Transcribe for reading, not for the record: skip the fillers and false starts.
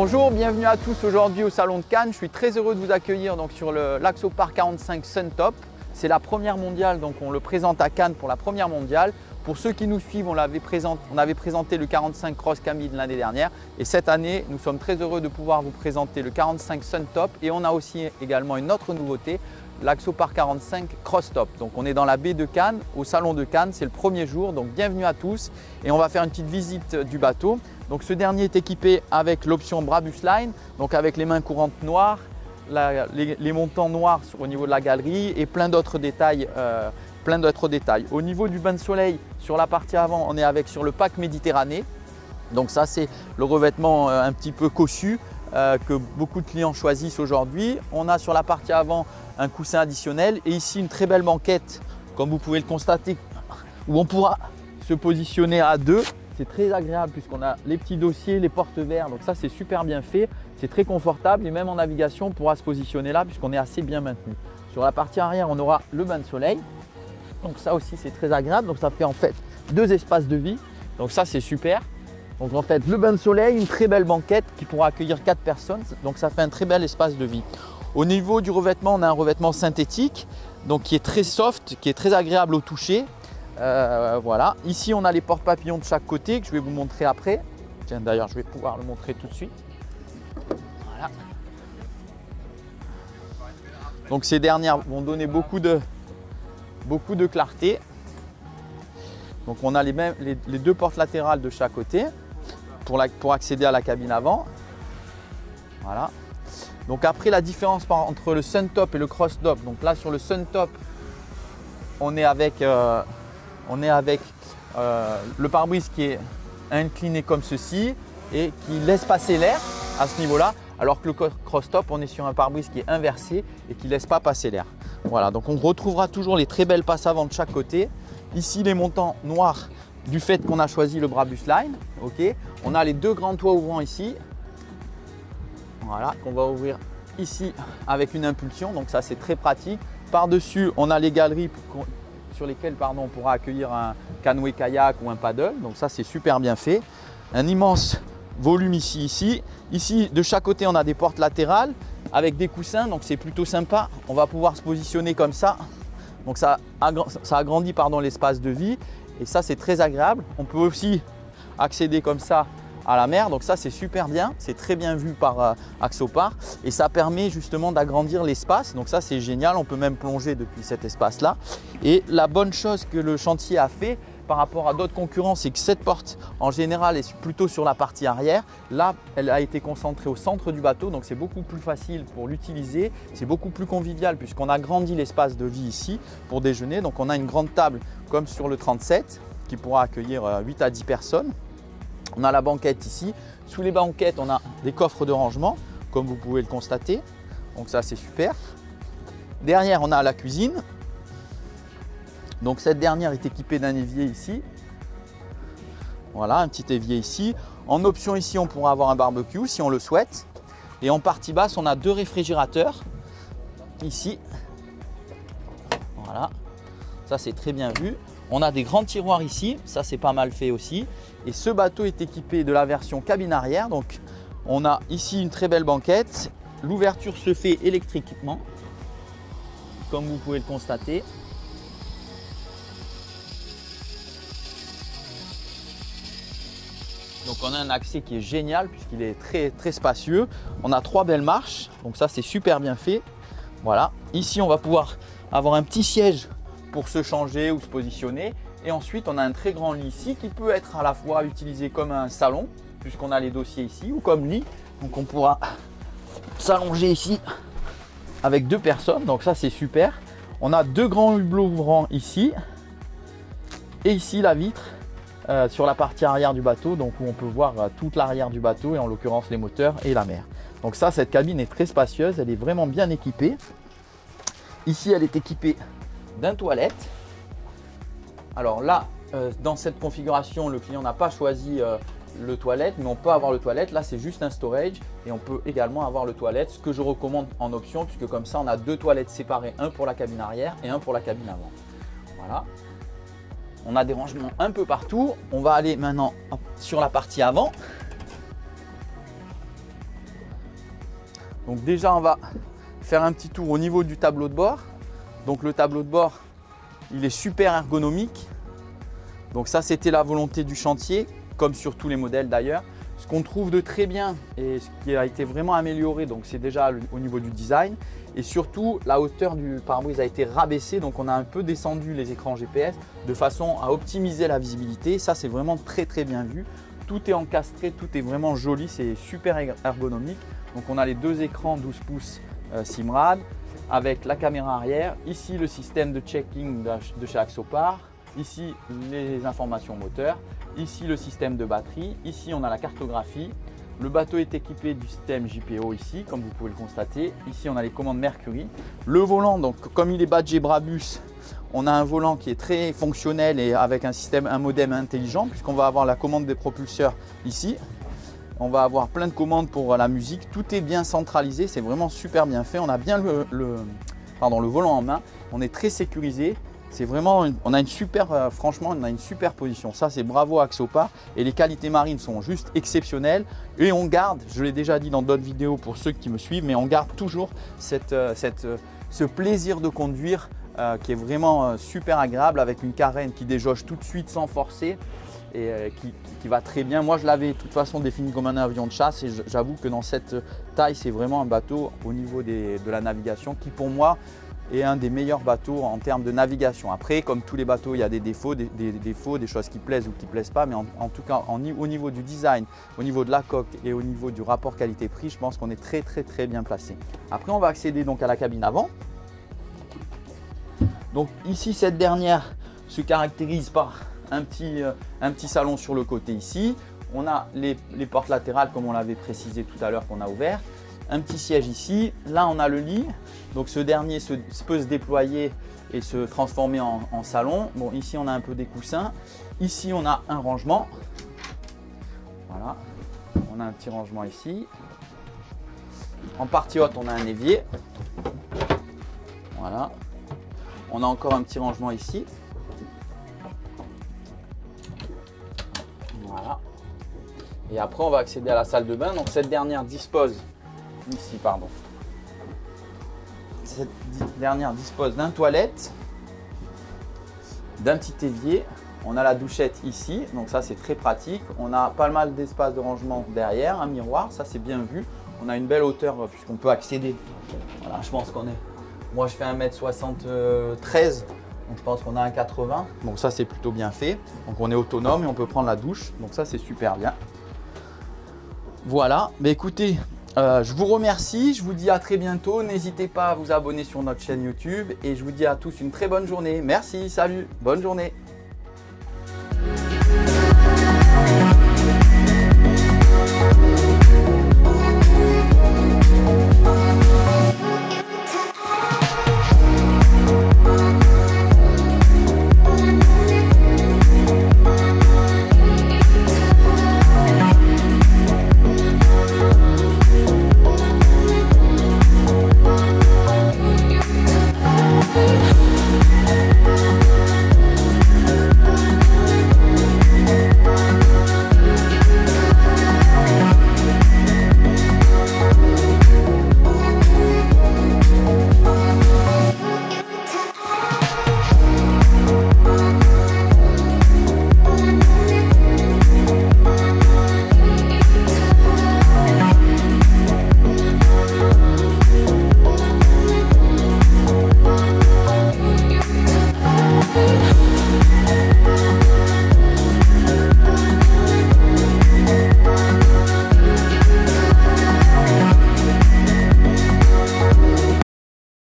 Bonjour, bienvenue à tous aujourd'hui au Salon de Cannes. Je suis très heureux de vous accueillir donc, sur l'Axopar 45 Suntop. C'est la première mondiale, donc on le présente à Cannes pour la première mondiale. Pour ceux qui nous suivent, on avait présenté le 45 Cross Camille l'année dernière. Et cette année, nous sommes très heureux de pouvoir vous présenter le 45 Suntop. Et on a aussi également une autre nouveauté, l'Axopar 45 Cross Top. Donc on est dans la baie de Cannes, au Salon de Cannes. C'est le premier jour, donc bienvenue à tous. Et on va faire une petite visite du bateau. Donc ce dernier est équipé avec l'option Brabus Line, donc avec les mains courantes noires, les montants noirs au niveau de la galerie et plein d'autres détails. Au niveau du bain de soleil, sur la partie avant, on est sur le pack Méditerranée. Donc ça, c'est le revêtement un petit peu cossu que beaucoup de clients choisissent aujourd'hui. On a sur la partie avant un coussin additionnel et ici une très belle banquette, comme vous pouvez le constater, où on pourra se positionner à deux. C'est très agréable puisqu'on a les petits dossiers, les portes verts, donc ça c'est super bien fait, c'est très confortable et même en navigation on pourra se positionner là puisqu'on est assez bien maintenu. Sur la partie arrière on aura le bain de soleil, donc ça aussi c'est très agréable, donc ça fait en fait deux espaces de vie, donc ça c'est super. Donc en fait le bain de soleil, une très belle banquette qui pourra accueillir 4 personnes, donc ça fait un très bel espace de vie. Au niveau du revêtement, on a un revêtement synthétique, donc qui est très soft, qui est très agréable au toucher. Voilà, ici on a les portes papillons de chaque côté que je vais vous montrer après. Tiens, d'ailleurs je vais pouvoir le montrer tout de suite. Voilà. Donc ces dernières vont donner beaucoup de clarté. Donc on a les deux portes latérales de chaque côté pour accéder à la cabine avant. Voilà. Donc après la différence entre le Suntop et le Cross Top. Donc là sur le Suntop on est avec le pare-brise qui est incliné comme ceci et qui laisse passer l'air à ce niveau-là, alors que le Cross-Top, on est sur un pare-brise qui est inversé et qui ne laisse pas passer l'air. Voilà, donc on retrouvera toujours les très belles passes avant de chaque côté. Ici, les montants noirs du fait qu'on a choisi le Brabus Line. Okay. On a les deux grands toits ouvrants ici. Voilà, qu'on va ouvrir ici avec une impulsion, donc ça c'est très pratique. Par-dessus, on a les galeries sur lesquels on pourra accueillir un canoë-kayak ou un paddle. Donc ça, c'est super bien fait. Un immense volume ici. Ici, de chaque côté, on a des portes latérales avec des coussins. Donc c'est plutôt sympa. On va pouvoir se positionner comme ça. Donc ça agrandit l'espace de vie. Et ça, c'est très agréable. On peut aussi accéder comme ça à la mer, donc ça c'est super bien, c'est très bien vu par Axopar et ça permet justement d'agrandir l'espace, donc ça c'est génial, on peut même plonger depuis cet espace là. Et la bonne chose que le chantier a fait par rapport à d'autres concurrents, c'est que cette porte en général est plutôt sur la partie arrière. Là elle a été concentrée au centre du bateau, donc c'est beaucoup plus facile pour l'utiliser, c'est beaucoup plus convivial puisqu'on a grandi l'espace de vie ici pour déjeuner. Donc on a une grande table comme sur le 37 qui pourra accueillir 8 à 10 personnes. On a la banquette ici. Sous les banquettes, on a des coffres de rangement, comme vous pouvez le constater. Donc ça, c'est super. Derrière, on a la cuisine. Donc cette dernière est équipée d'un évier ici. Voilà, un petit évier ici. En option ici, on pourra avoir un barbecue si on le souhaite. Et en partie basse, on a deux réfrigérateurs ici. Voilà, ça c'est très bien vu. On a des grands tiroirs ici, ça c'est pas mal fait aussi. Et ce bateau est équipé de la version cabine arrière. Donc on a ici une très belle banquette. L'ouverture se fait électriquement, comme vous pouvez le constater. Donc on a un accès qui est génial puisqu'il est très spacieux. On a 3 belles marches, donc ça c'est super bien fait. Voilà, ici on va pouvoir avoir un petit siège pour se changer ou se positionner. Et ensuite, on a un très grand lit ici qui peut être à la fois utilisé comme un salon, puisqu'on a les dossiers ici, ou comme lit. Donc on pourra s'allonger ici avec 2 personnes. Donc ça, c'est super. On a 2 grands hublots ouvrants ici. Et ici, la vitre sur la partie arrière du bateau, donc où on peut voir toute l'arrière du bateau, et en l'occurrence les moteurs et la mer. Donc ça, cette cabine est très spacieuse. Elle est vraiment bien équipée. Ici, elle est équipée d'un toilette. Alors là, dans cette configuration, le client n'a pas choisi le toilette, mais on peut avoir le toilette. Là, c'est juste un storage et on peut également avoir le toilette, ce que je recommande en option, puisque comme ça, on a 2 toilettes séparées, un pour la cabine arrière et un pour la cabine avant. Voilà. On a des rangements un peu partout. On va aller maintenant sur la partie avant. Donc déjà, on va faire un petit tour au niveau du tableau de bord. Donc le tableau de bord, il est super ergonomique. Donc ça, c'était la volonté du chantier, comme sur tous les modèles d'ailleurs. Ce qu'on trouve de très bien et ce qui a été vraiment amélioré, donc c'est déjà au niveau du design. Et surtout, la hauteur du pare-brise a été rabaissée, donc on a un peu descendu les écrans GPS de façon à optimiser la visibilité. Ça, c'est vraiment très bien vu. Tout est encastré, tout est vraiment joli, c'est super ergonomique. Donc on a les deux écrans 12 pouces Simrad avec la caméra arrière. Ici, le système de checking de chez Axopar. Ici, les informations moteurs. Ici, le système de batterie. Ici, on a la cartographie. Le bateau est équipé du système JPO ici, comme vous pouvez le constater. Ici, on a les commandes Mercury. Le volant, donc comme il est badgé Brabus, on a un volant qui est très fonctionnel et avec un modem intelligent, puisqu'on va avoir la commande des propulseurs ici. On va avoir plein de commandes pour la musique. Tout est bien centralisé, c'est vraiment super bien fait. On a bien le volant en main. On est très sécurisé. C'est vraiment, on a une super, franchement, on a une super position. Ça, c'est bravo à Axopar. Et les qualités marines sont juste exceptionnelles. Et on garde, je l'ai déjà dit dans d'autres vidéos pour ceux qui me suivent, mais on garde toujours ce plaisir de conduire qui est vraiment super agréable avec une carène qui déjauge tout de suite sans forcer et qui va très bien. Moi, je l'avais de toute façon défini comme un avion de chasse et j'avoue que dans cette taille, c'est vraiment un bateau au niveau de la navigation qui, pour moi, est un des meilleurs bateaux en termes de navigation. Après, comme tous les bateaux, il y a des défauts, des choses qui plaisent ou qui ne plaisent pas, mais en tout cas, au niveau du design, au niveau de la coque et au niveau du rapport qualité-prix, je pense qu'on est très bien placé. Après, on va accéder donc à la cabine avant. Donc ici, cette dernière se caractérise par un petit salon sur le côté ici. On a les portes latérales, comme on l'avait précisé tout à l'heure, qu'on a ouvertes. Un petit siège ici. Là, on a le lit. Donc ce dernier peut se déployer et se transformer en salon. Bon, ici, on a un peu des coussins. Ici, on a un rangement. Voilà. On a un petit rangement ici. En partie haute, on a un évier. Voilà. On a encore un petit rangement ici. Voilà. Et après, on va accéder à la salle de bain. Donc cette dernière dispose ici, pardon. Cette dernière dispose d'un toilette, d'un petit évier. On a la douchette ici, donc ça c'est très pratique. On a pas mal d'espace de rangement derrière, un miroir, ça c'est bien vu. On a une belle hauteur puisqu'on peut accéder. Voilà, je pense qu'on est. Moi je fais 1m73, donc je pense qu'on a 1m80. Donc ça c'est plutôt bien fait. Donc on est autonome et on peut prendre la douche. Donc ça c'est super bien. Voilà, mais écoutez. Je vous remercie, je vous dis à très bientôt. N'hésitez pas à vous abonner sur notre chaîne YouTube et je vous dis à tous une très bonne journée. Merci, salut, bonne journée.